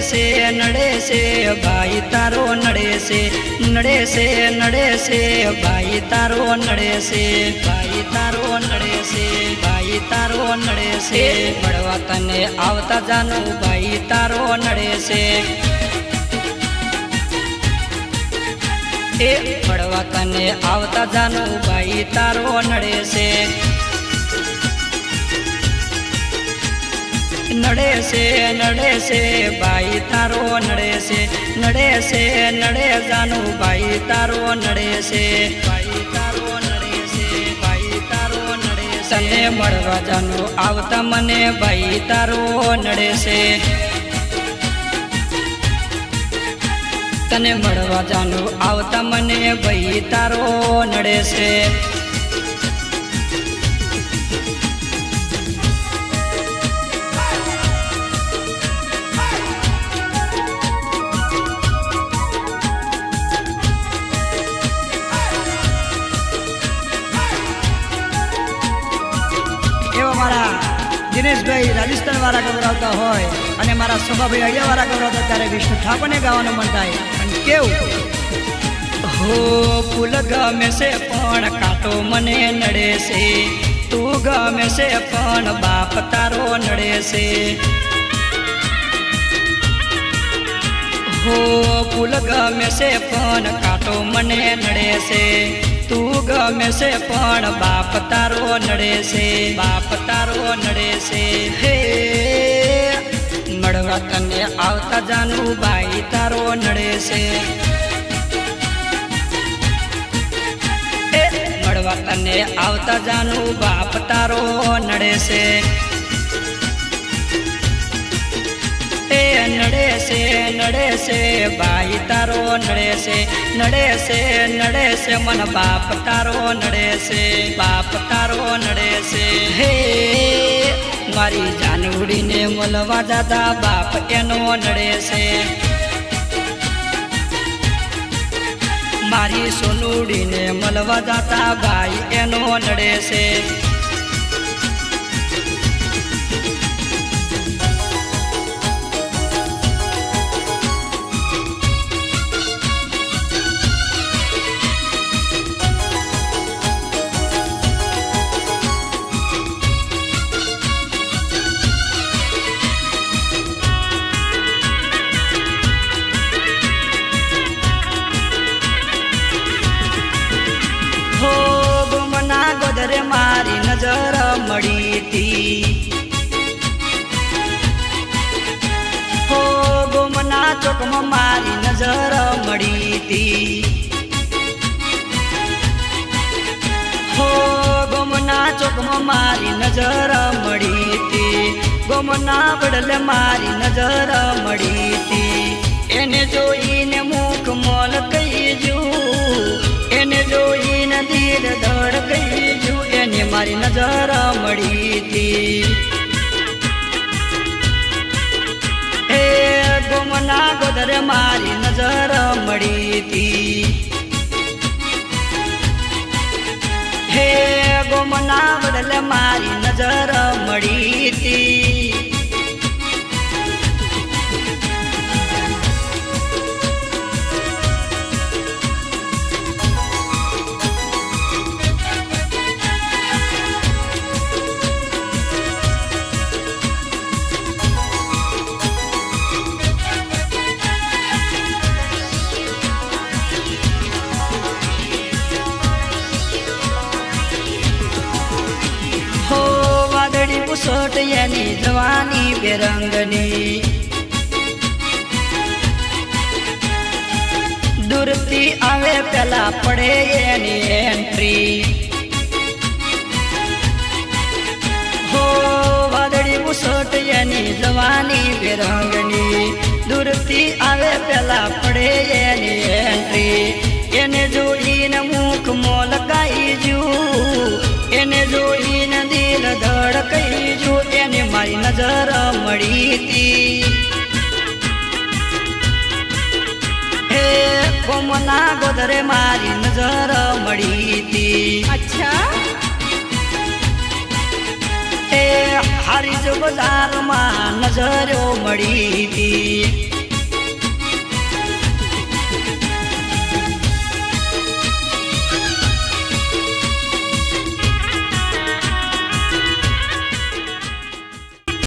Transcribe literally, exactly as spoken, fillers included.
से नड़े से भाई तारो नड़े से नड़े से नड़े से भाई तारो नड़े से भाई तारो नड़े से भाई तारो नड़े से बड़वा तने आवता जानू भाई तारो नड़े से ए बड़वा तने आवता जानू भाई तारो नड़े से नड़े से नड़े से भाई तारो नड़े से नड़े से नड़े जानू भाई तारो नड़े से भाई तारो नड़े से भाई तारो नड़े से तने मळवा जानू आवता मने भाई तारो नड़े से तने मळवा जानू आवता मने भाई तारो नड़े से दिनेश भाई राजस्थान वाला गवरावता होय अने मारा सभा भाई अड़िया वाला गवरावता त्यारे विष्णु ठाकुर ने गावानो मन थाय अने केवुं हो फूल गमे से पण काटो मने नड़े से तू गमे से पण बाप तारो नड़े से हो फूल गमे से पण काटो मने नड़े से तू गमे से पण बाप तारो नड़े से बाप तारो नड़े से हे मड़वा तने आवता जानू भाई तारो नड़े से ए मड़वा तने आवता जानू बाप तारो नड़े से ए नड़े से नड़े से भाई तारो नड़े से नड़े से नड़े से मन बाप तारो नड़े से बाप तारो नड़े से हे मारी जानूड़ी ने मोलवा दादा बाप एनो नड़े से मारी सोनूड़ी ने मोलवा दादा भाई एनो नड़े से गोदरे मारी नजर मड़ी थी हो गोमना चौक में मारी नजर मड़ी थी हो गोमना चौक में मारी नजर मड़ी थी गोमना बड़ले मारी नजर मड़ी थी एने जोईने मुख मोल कई जू एने जोईने दिल धड़ कई जू एने मारी नजर मड़ी थी ए गोमना गोदरे मारी नजर मड़ी थी हे गोमना बदले मारी नजर मड़ी थी सोट यानी जवानी बेरंगनी दूरती आवे पहला पड़े यानी एंट्री हो वादड़ी मुसोट यानी जवानी बेरंगनी दूरती आवे पहला पड़े यानी एंट्री एने जोई न मुख मोल काई जू एने जोई न दिल धड़कई जू एने मारी नजर मड़ी थी हे गोमना गोदरे मारी नजर मड़ी थी अच्छा हे हरी जो बाजार में नजर मड़ी थी